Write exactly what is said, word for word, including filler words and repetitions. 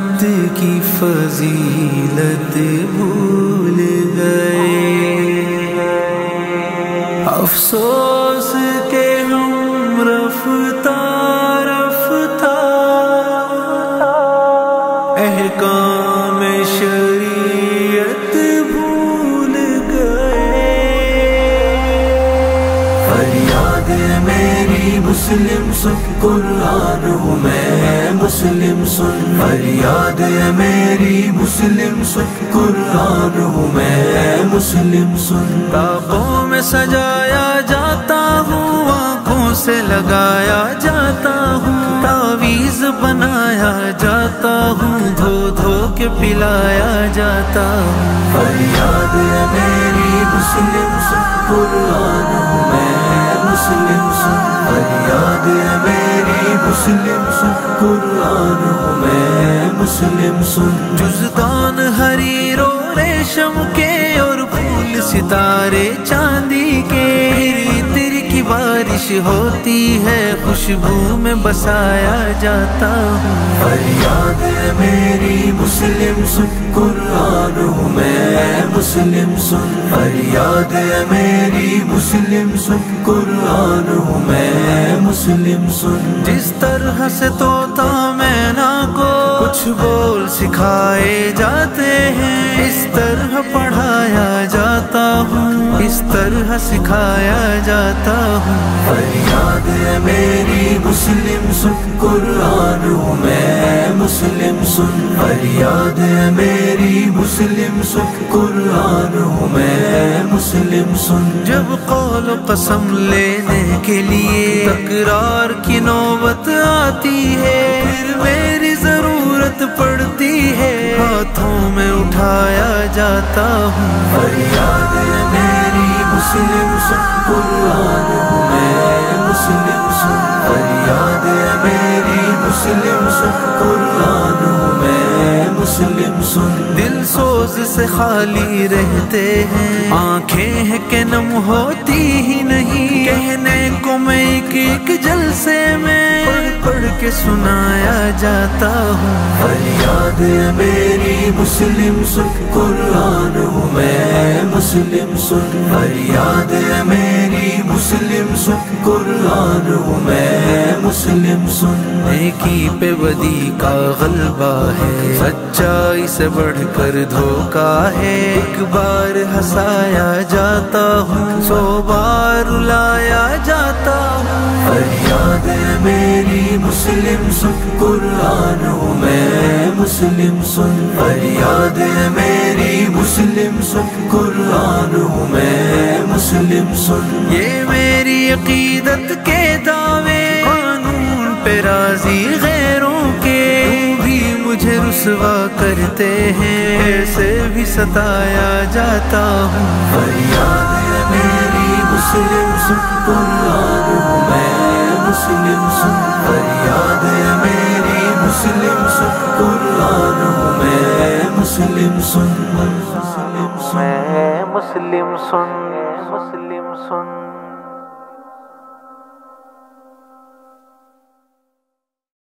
رحمت کی فضیلت بھول گئے، افسوس کہ ہم رفتہ رفتہ احکام شریعت بھول گئے۔ فریاد میری مسلم سن، قرآن ہوں میں مسلم سن، فریاد میری مسلم سن، قرآن ہوں میں مسلم سن۔ طاقوں میں سجایا جاتا ہوں، آنکھوں سے لگایا جاتا ہوں، تعویذ بنایا جاتا ہوں، دھو دھو کے پلایا جاتا ہوں۔ فریاد میری مسلم سن، قرآن ہوں میں مسلم سن، فریاد میری مسلم سن، قرآن ہوں میں مسلم سن۔ جزدان حریر و ریشم کے اور پھول ستارے چاندی کے، عطر کی بارش ہوتی ہے، خوشبو میں بسایا جاتا ہوں۔ فریاد میری مسلم سن، قرآن ہوں میں مسلم سن، فریاد میری مسلم سن، قرآن ہوں میں مسلم سن۔ جس طرح سے طوطا مینا کو کچھ بول سکھائے جاتے ہیں، اس طرح پڑھایا جاتا ہوں، اس طرح سکھایا جاتا ہوں۔ فریاد میری مسلم سن، قرآن ہوں میں مسلم سن، فریاد میری مسلم سن، قرآن ہوں میں مسلم سن۔ جب قول و قسم لینے کے لیے تکرار کی نوبت آتی ہے، پھر میری ضرورت پڑتی ہے، ہاتھوں میں اٹھایا جاتا ہوں۔ فریاد میری مسلم سن، قرآن ہوں میں مسلم سن، فریاد میری مسلم سن، قرآن ہوں میں مسلم سن۔ دل سوز سے خالی رہتے ہیں، آنکھیں ہیں کہ نم ہوتی ہی نہیں، کہنے کو میں ایک ایک جلسے میں پڑھ پڑھ کے سنایا جاتا ہوں۔ فریاد میری مسلم سن، قرآن ہوں میں مسلم سن، فریاد میری مسلم سن، قرآن ہوں میں مسلم سن۔ نیکی پہ بدی کا غلبہ ہے، سچائی سے بڑھ کر دھوکا ہے، ایک بار ہنسایا جاتا ہوں، سو بار رلایا جاتا ہوں۔ فریاد میری مسلم سن، قرآن ہوں میں مسلم سن، فریاد میری مسلم سن، قرآن ہوں میں مسلم سن۔ یہ میری عقیدت کے دعوے قانون پہ راضی غیروں کے، بھی مجھے رسوا کرتے ہیں، ایسے بھی ستایا جاتا ہوں۔ فریاد میری مسلم سن، قرآن ہوں میں مسلم سن، فریاد میری مسلم سن، قرآن ہوں میں مسلم سن، میں مسلم سن، مسلم سن۔